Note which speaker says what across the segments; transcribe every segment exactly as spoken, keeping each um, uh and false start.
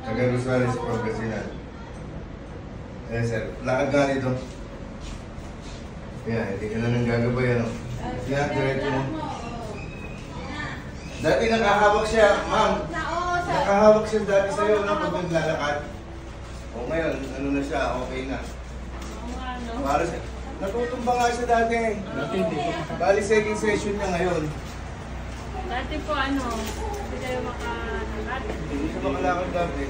Speaker 1: Taga Rosales, Pangasinan. Eh sir, lakad ka dito. Yan, hindi ka na nang gagabay ano. Yan, diretso mo. Dati nakahawak siya, ma'am. Nakahawak siya dati sa'yo na pag naglalakad. O ngayon, ano na siya, okay na. Para siya, natutumba nga siya dati. Bali second session niya ngayon.
Speaker 2: Dati po ano, hindi tayo makalakad.
Speaker 1: Hindi siya makalakad dati.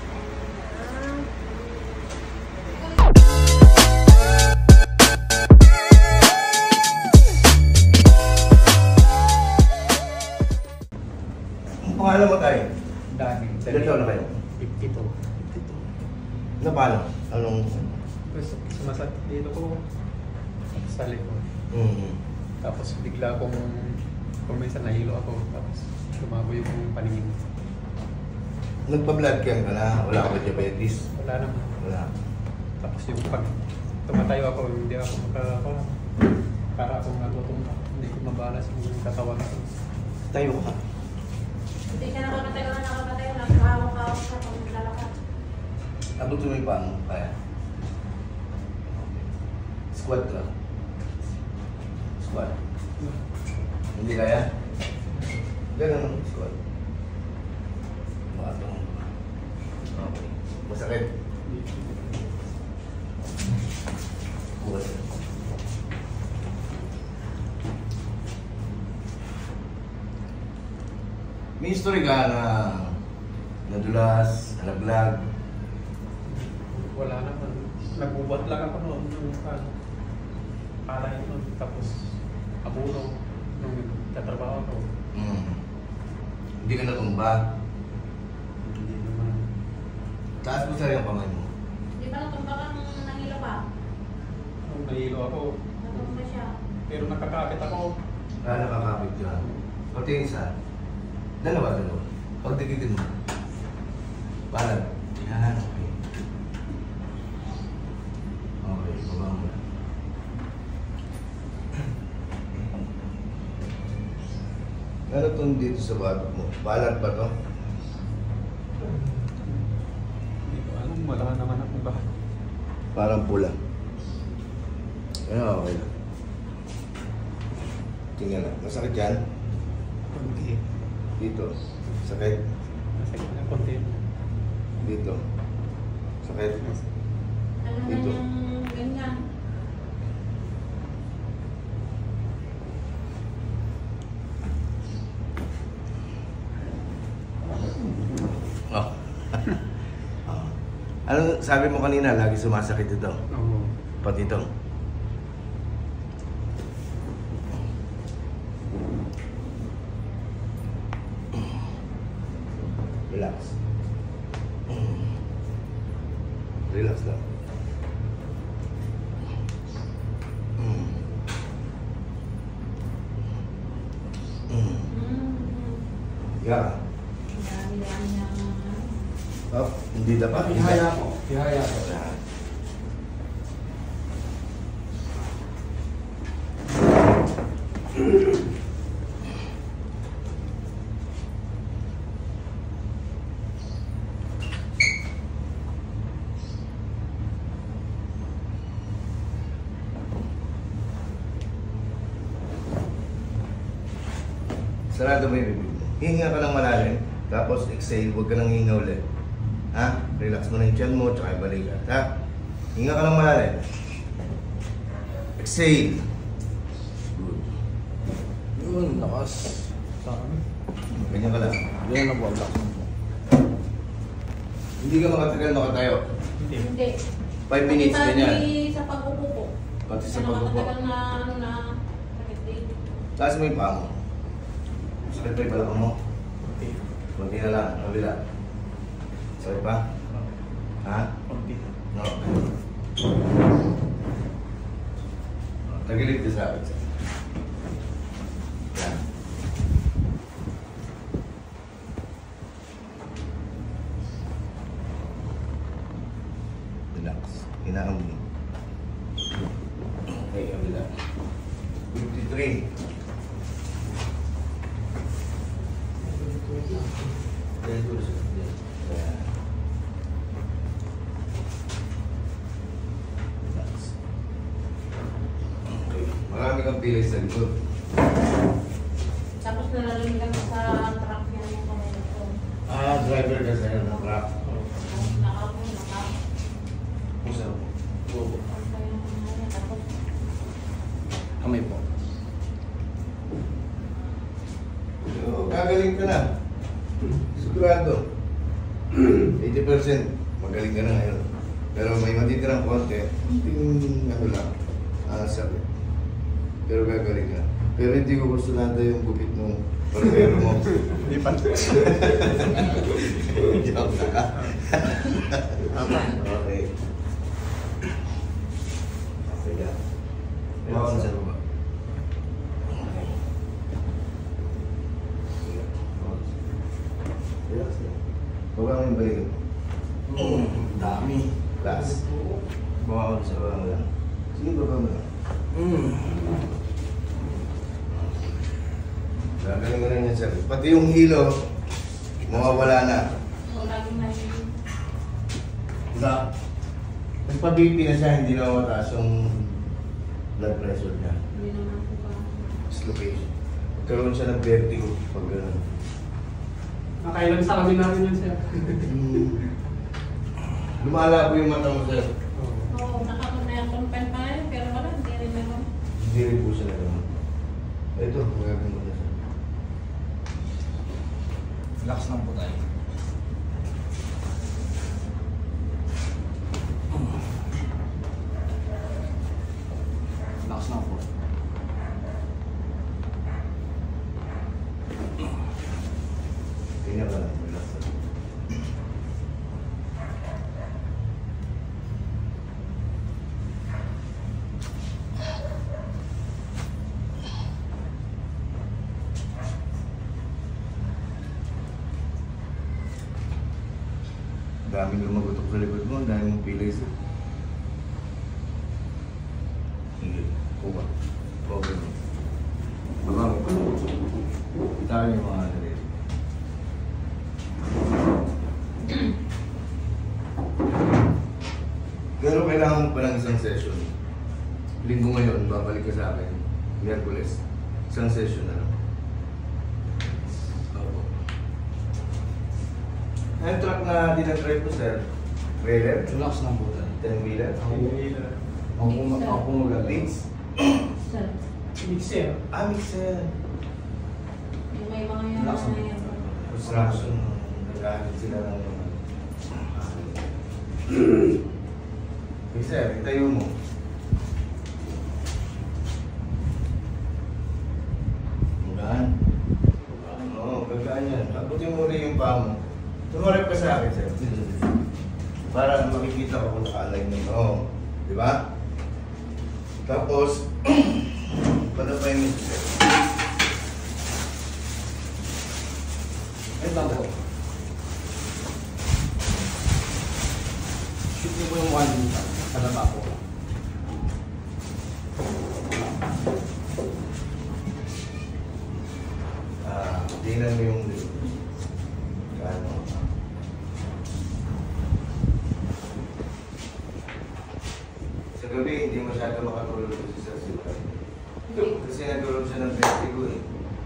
Speaker 1: Ang pangalan mo tayo?
Speaker 3: Dami.
Speaker 1: Ilan taon na kayo?
Speaker 3: fifty-two.
Speaker 1: Na paano? Anong...
Speaker 3: Tapos sumasakit dito ko sa likod.
Speaker 1: Mm-hmm.
Speaker 3: Tapos bigla kong kung minsan nahilo ako. Tapos lumaboy yung paningin.
Speaker 1: Nagpa-blood cam ka na? Wala ka ba diabetes?
Speaker 3: Wala naman.
Speaker 1: Wala.
Speaker 3: Tapos yung pag tumatayo ako, hindi ako makaka... Para akong natutumba. Hindi ko mabalas yung katawan ko.
Speaker 1: Tayo ka.
Speaker 2: Hindi ka nakakatayo na nakakatayo, nakahawak-hawak ka pag naglalakad.
Speaker 1: Abot mo yung paano? Kaya? Squat ka. Squat. Hindi kaya? Ganun, squat. Makatong. Okay. Masakit. Bukas. May history ka na nadulas, nalaglag.
Speaker 3: Wala naman. Nagbubat lang ako noon. Nung ano, palay noon. Tapos abuno. Nung katrabaho ko.
Speaker 1: Mm. Hindi ka natumba.
Speaker 3: Hindi naman.
Speaker 1: Taas mo sa rin ang kamay mo.
Speaker 2: Di ba natumba kang nangilo pa?
Speaker 3: Nung nahilo ako.
Speaker 2: Natumba siya.
Speaker 3: Pero nakakakit ako.
Speaker 1: Ah, nakakapit ka. Pati yung isa. Dalawa, dalawa. Pagdikitin mo. Parang. Yan, okay. Okay, baba mo. Ano itong dito sa batok mo? Balat ba to?
Speaker 3: Hindi ko alam. Wala naman ako ba.
Speaker 1: Parang pula. Ano, okay lang. Tingnan lang. Masakit yan?
Speaker 3: Kunti.
Speaker 1: Dito. Sakit.
Speaker 3: Masakit na kunti.
Speaker 1: Dito. Sakit.
Speaker 2: Ano na
Speaker 1: Dito.
Speaker 2: yung ganyan?
Speaker 1: Oh. Oh. Ano sabi mo kanina? Lagi sumasakit ito.
Speaker 3: Oo.
Speaker 1: Pati ito. Relax. Relax lang. Yeah.
Speaker 2: Dami-dami na.
Speaker 1: Oh, hindi dapat.
Speaker 3: Ihaya ko. Ihaya ko.
Speaker 1: Yan. Sarado mo yung bibig mo. Hinga ka ng malalim, tapos exhale, huwag ka nang hinga ulit. Ha? Relax mo na yung tiyan mo, tsaka yung balikat. Ha? Hinga ka ng malalim. Exhale. Good. Yun, lakas.
Speaker 3: Sa amin.
Speaker 1: Ganyan ka lang.
Speaker 4: Yan ang wala.
Speaker 1: Hindi ka makatagal nakatayo.
Speaker 3: Hindi.
Speaker 2: Hindi.
Speaker 1: five minutes,
Speaker 2: Pati
Speaker 1: ganyan.
Speaker 2: sa pagkukupo.
Speaker 1: Pati sa
Speaker 2: Ano
Speaker 1: pagbubo.
Speaker 2: makatagal na ano na sakit din.
Speaker 1: Taas mo yung paa mo. Sakit pa yung balakang mo.
Speaker 3: Kunti.
Speaker 1: Kunti na lang, kabila. Sakit pa? Ha?
Speaker 3: Kunti.
Speaker 1: No. Tagilid ka sa akin. Yan. Relax. Hinaan mo. Okay, kabila. fifty-three. Yan. ng pilay sa likod.
Speaker 2: Tapos nalalamig ako sa truck niya yung kamay ko.
Speaker 1: Ah, driver ka sa'yo ng truck.
Speaker 2: Tapos nakaupo, nakaupo.
Speaker 1: Pusa mo. Oo.
Speaker 2: Tapos
Speaker 3: Kamay po.
Speaker 1: Oo, gagaling ka na. Sigurado. eighty percent magaling ka na ngayon. Pero may matitirang konti, yung ano lang, ah, sabi. Pero gagaling ka. Pero hindi ko gusto nanda yung gupit ng parmero mo.
Speaker 3: Hindi pa.
Speaker 1: Joke na. Okay. Sige. Bawa ko na sa baba. Sige. Relax lang. Baba mo yung balikat. Dami. Last. Bawa ko na sa baba mo lang. Sige, baba mo lang. Gagaling mo rin yan, sir. Pati yung hilo, mawawala na.
Speaker 2: so, laging nahihilo.
Speaker 1: Diba? Nagpa-B P na siya, hindi na mataas yung blood pressure niya.
Speaker 2: Hindi naman po pa.
Speaker 1: Dislocation. Magkaroon siya ng vertigo pag gano'n.
Speaker 3: Nakailan sa kami namin yun, sir.
Speaker 1: Lumala po yung mata mo, sir.
Speaker 2: Oo, nakakonfine pa rin, pero wala, hindi rin naman.
Speaker 1: Hindi rin po siya na gano'n. Ito, magagawin mo na siya.
Speaker 4: Relax lang po tayo. Relax lang po.
Speaker 1: Tingnan ka lang. Relax lang. Daming lumagutok sa likod mo, ang dami mong pilay sir. Hindi. Kuha. Okay mo. Baba mo pa. Tayo yung mga ano rin. Pero kailangan mo pa ng isang session. Linggo ngayon, babalik ka sa akin. Miyerkules. Isang session na lang. Opo. Ang truck na dinadrive ko, sir, trailer,
Speaker 4: Relax lang po tayo.
Speaker 1: ten-wheeler,
Speaker 4: Ako po ako po magaling.
Speaker 1: Leeds.
Speaker 2: Sir,
Speaker 3: Mixer.
Speaker 1: Ah, mixer.
Speaker 2: yung may mga yan
Speaker 4: Relax
Speaker 2: na
Speaker 4: lang.
Speaker 2: yan.
Speaker 1: Construction, nag-aagit sila ng mga... Mixer, itayo mo. Magaan. Oo, gagaan yan. Abutin mo rin yung paa mo. Tumarap ka sa akin, sir. Para makikita ko kung naka-align mo. Oo. Di ba? Tapos, patapay mo ito, sir.
Speaker 4: Wait lang po. Shoot niyo po yung one dito. Sa baba po.
Speaker 1: Ah, tingnan mo yung ano. Sa gabi, hindi masyado makatulog si Sir Silva. Kasi nagkaroon siya ng vertigo eh.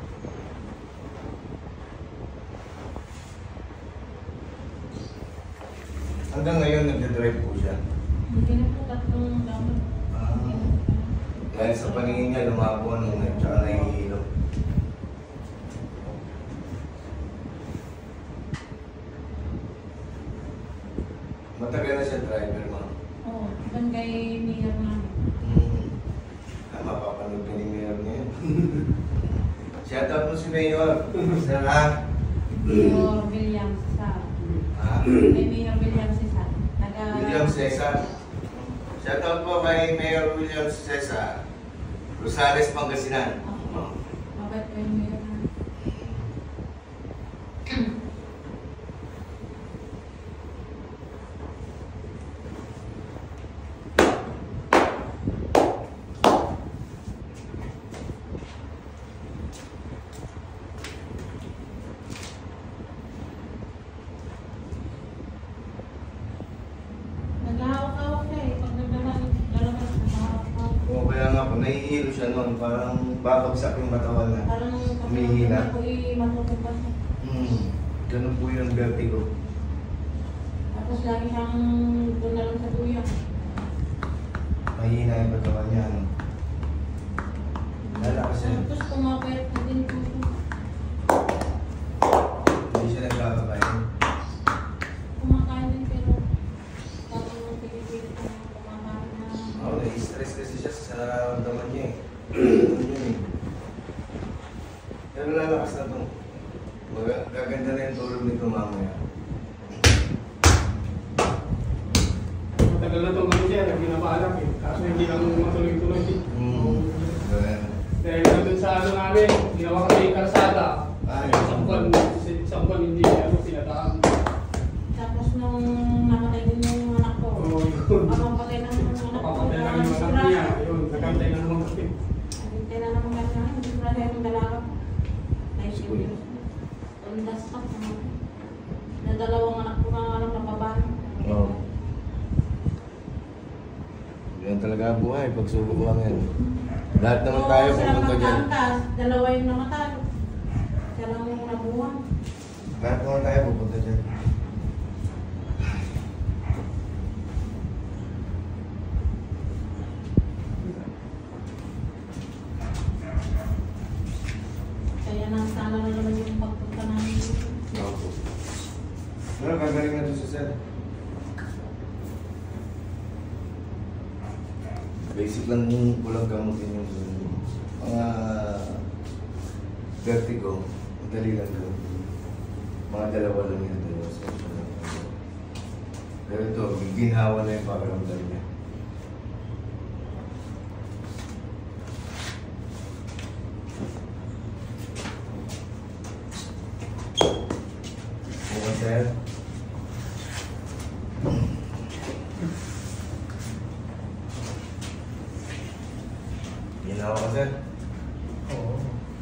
Speaker 1: Hanggang ngayon, nagdadrive po siya.
Speaker 2: Hindi na po tatlong dapat.
Speaker 1: Ah. Dahil sa paningin niya, lumabo nung tsaka nahihilo. Matagal na siya driver, ma'am.
Speaker 2: Oo, doon kay Mayor namin.
Speaker 1: Hmm. Ah, mapapanood ka ni Mayor niya. Shout out mo si Mayor. Sir, ha?
Speaker 2: Mayor Williams sa...
Speaker 1: Ha?
Speaker 2: Kay Mayor Williams isa. Taga...
Speaker 1: William Cesar. Shout out po kay Mayor William Cesar. Rosales, Pangasinan.
Speaker 2: Oo. Mabait po yung Mayor namin. Naghahawak-hawak siya eh. Pag naglalakad, lalakad, naghahawak-hawak.
Speaker 1: Oo, kaya nga po, Nahihilo siya noon, parang babagsak yung katawan na.
Speaker 2: Parang
Speaker 1: Humihina.
Speaker 2: ako i-matutupan.
Speaker 1: Hmm, ganun po yung vertigo.
Speaker 2: Tapos lagi siyang doon na lang sa tuya.
Speaker 1: Mahina yung katawan niya, ano. Lalakas siya.
Speaker 2: Tapos kumapayat na din po.
Speaker 1: Hindi siya nagkakabayan.
Speaker 2: Kumakain din pero parang nung pinipilit ko kumakain na.
Speaker 1: Oo, nai-stress kasi siya sa nararamdaman niya eh. Ganun yun eh. Pero lalakas na to. Mag- Gaganda na yung tulog nito mamaya.
Speaker 3: Matagal na itong ano siya, pinapaalam eh. Kaso hindi lang matuloy-tuloy.
Speaker 1: Hmm. Ganun.
Speaker 3: Dahil nandun sa ano namin, ginawa kami yung kalsada.
Speaker 1: Ay.
Speaker 3: Isang buwan, isang buwan hindi ano, pinataan.
Speaker 2: Tapos nung namatay din yung anak ko.
Speaker 3: Oo, yun.
Speaker 2: Ang patay ng anak ko.
Speaker 3: Papatay lang yung anak niya. Ayun, nagkantay na naman kami.
Speaker 2: Hintay na naman kami na. Hindi ko na siya yung dalaga. Ay, sige. Ang dastak. Na dalawang anak ko na anak na babae.
Speaker 1: Oo. Yan talaga ang buhay, pagsubok lang yan. Lahat naman tayo
Speaker 2: Oo, sila
Speaker 1: pupunta dyan.
Speaker 2: magkantas. Dalawa yung namatay. Siya lang yung nabuhan.
Speaker 1: Lahat naman tayo pupunta dyan.
Speaker 2: Kaya nasana na naman yung pagpunta namin dito.
Speaker 1: Opo. Pero gagaling na ito sa sir. Basic lang yung kulang gamutin yung mga vertigo. Madali lang ko. Mga dalawa lang yung dalawa. Pero ito, ginhawa na yung pakaramdam niya. Okay, sir. Ginawa ka, sir.
Speaker 3: Oo.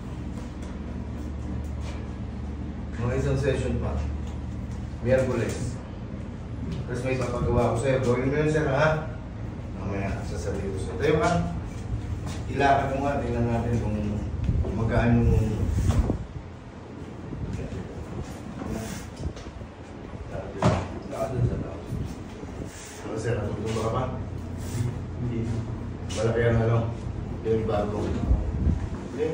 Speaker 1: Mga isang session pa. Miyerkules. Tapos may papagawa ko sa'yo. Gawin mo yun, sir, ha? Mamaya, sasabihin ko sa'yo. Tayo ka. Ilakad mo nga. Tingnan natin kung magkaan yung... Lakad dun sa tao. Ano, sir? Natutumba ka pa?
Speaker 3: Hindi.
Speaker 1: Malaki ang ano? Yung bago. Okay.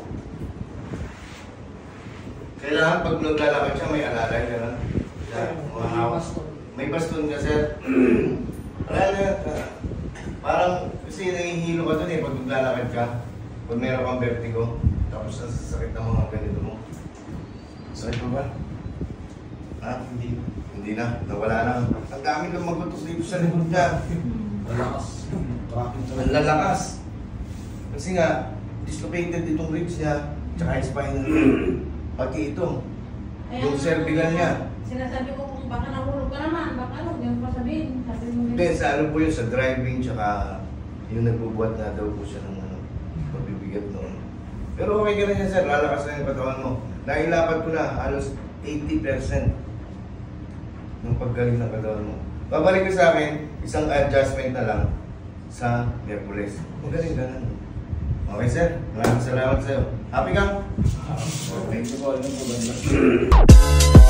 Speaker 1: Kailangan pag naglalakad siya, may alalay ka na.
Speaker 3: May baston.
Speaker 1: May baston ka, sir. Wala na. ah, Parang kasi nahihilo ka dun eh pag naglalakad ka. Pag meron kang vertigo. Tapos ang sasakit ng mga ganito mo. Sakit mo ba? Ha?
Speaker 3: Hindi.
Speaker 1: Hindi na. Nawala na. Ang dami kang magutos dito sa likod niya.
Speaker 4: Malakas. Bakit
Speaker 1: Ang lalakas. Kasi nga, dislocated itong ribs niya, tsaka yung spinal cord. Pati ito. Yung cervical niya.
Speaker 2: Sinasabi ko kung baka nahulog ka naman, baka ano, hindi mo pa sabihin. Sabi mo
Speaker 1: Hindi, sa ano po yun, sa driving, tsaka yung nagbubuhat na daw po siya ng ano, pabibigat noon. Pero okay ka na yan, sir. Lalakas na yung katawan mo. Nailapat ko na, halos eighty percent ng paggaling ng katawan mo. Babalik ka sa akin, isang adjustment na lang sa Merkules. Magaling ka na. Okay, sir. Maraming salamat sa'yo. Happy ka?
Speaker 4: Thank you po. Ano po ba?